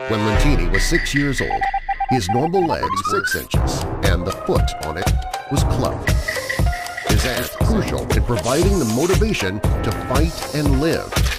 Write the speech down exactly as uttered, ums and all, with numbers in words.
When Lentini was six years old, his normal legs were six inches, and the foot on it was clubbed. His aunt crucial in providing the motivation to fight and live